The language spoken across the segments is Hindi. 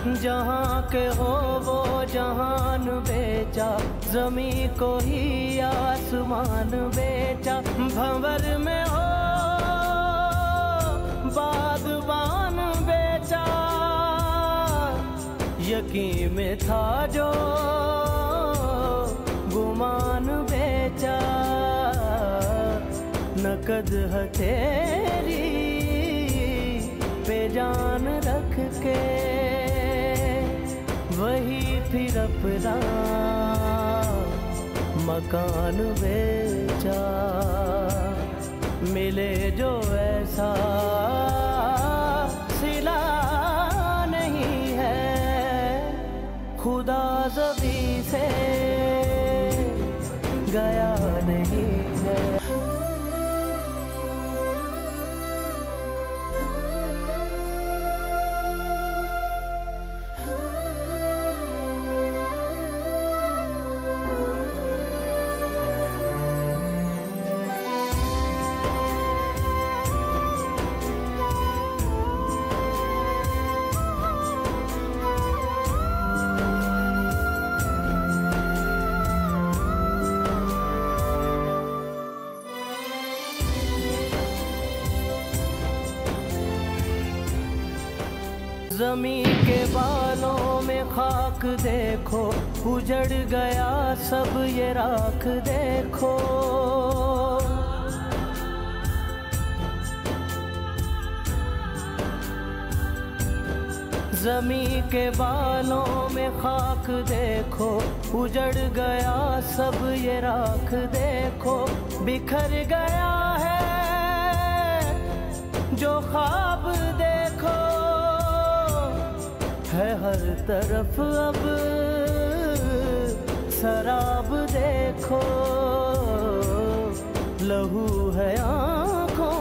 जहाँ के हो वो जहान बेचा, जमी को ही आसमान बेचा। भंवर में हो बागबान बेचा, यकीन में था जो गुमान बेचा। नकद हथेरी पे जान रख के वही फिर अपना मकान बेचा। मिले जो ऐसा सिला नहीं है, खुदा ज़बी से गया नहीं है। ज़मीं के बालों में खाक देखो, उजड़ गया सब ये राख देखो। ज़मीं के बालों में खाक देखो, उजड़ गया सब ये राख देखो। बिखर गया है जो ख्वाब देखो, है हर तरफ अब शराब देखो। लहू है आँखों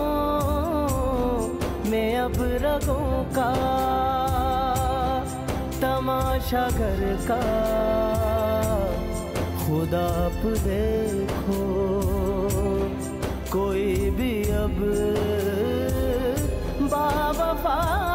में अब रगों का, तमाशा घर का खुदा आप देखो। कोई भी अब बावफा